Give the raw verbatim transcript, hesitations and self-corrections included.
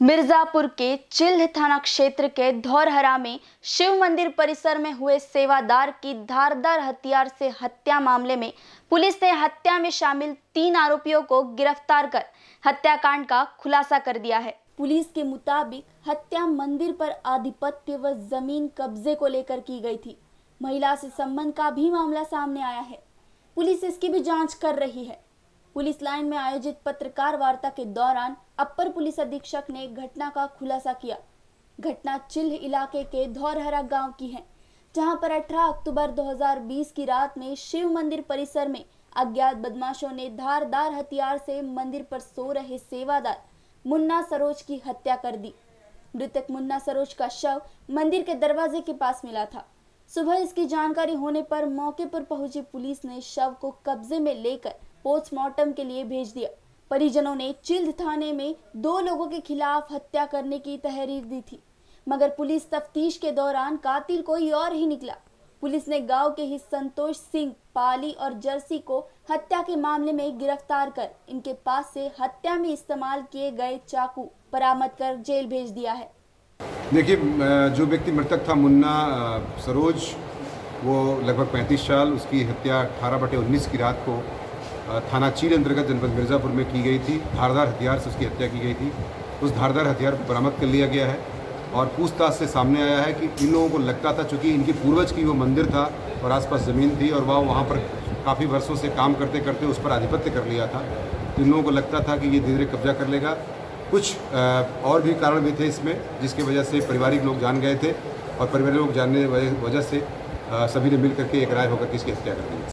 मिर्जापुर के चिल्ह थाना क्षेत्र के धौरहरा में शिव मंदिर परिसर में हुए सेवादार की धारदार हथियार से हत्या मामले में पुलिस ने हत्या में शामिल तीन आरोपियों को गिरफ्तार कर हत्याकांड का खुलासा कर दिया है। पुलिस के मुताबिक हत्या मंदिर पर आधिपत्य व जमीन कब्जे को लेकर की गई थी। महिला से संबंध का भी मामला सामने आया है। पुलिस इसकी भी जांच कर रही है। पुलिस लाइन में आयोजित पत्रकार वार्ता के दौरान अपर पुलिस अधीक्षक ने घटना का खुलासा किया। घटना चिल्ह इलाके के धौरहरा गांव की है, जहां पर अठारह अक्टूबर दो हज़ार बीस की रात में शिव मंदिर परिसर में अज्ञात बदमाशों ने धारदार हथियार से मंदिर पर सो रहे सेवादार मुन्ना सरोज की हत्या कर दी। मृतक मुन्ना सरोज का शव मंदिर के दरवाजे के पास मिला था। सुबह इसकी जानकारी होने पर मौके पर पहुंची पुलिस ने शव को कब्जे में लेकर पोस्टमार्टम के लिए भेज दिया। परिजनों ने चिल्ह थाने में दो लोगों के खिलाफ हत्या करने की तहरीर दी थी, मगर पुलिस तफ्तीश के दौरान कातिल कोई और ही निकला। पुलिस ने गांव के ही संतोष सिंह, पाली और जर्सी को हत्या के मामले में गिरफ्तार कर इनके पास से हत्या में इस्तेमाल किए गए चाकू बरामद कर जेल भेज दिया है। देखिए, जो व्यक्ति मृतक था मुन्ना सरोज, वो लगभग पैंतीस साल, उसकी हत्या अठारह बटे उन्नीस की रात को थाना चील अंतर्गत जनपद मिर्ज़ापुर में की गई थी। धारदार हथियार से उसकी हत्या की गई थी। उस धारदार हथियार को बरामद कर लिया गया है और पूछताछ से सामने आया है कि इन लोगों को लगता था, चूँकि इनकी पूर्वज की वो मंदिर था और आसपास ज़मीन थी और वह वहाँ पर काफ़ी वर्षों से काम करते करते उस पर आधिपत्य कर लिया था, तो इन लोगों को लगता था कि ये धीरे धीरे कब्जा कर लेगा। कुछ और भी कारण भी थे इसमें, जिसकी वजह से पारिवारिक लोग जान गए थे और पारिवारिक लोग जानने की वजह से सभी ने मिल करके एक राय होकर के इसकी हत्या कर दी।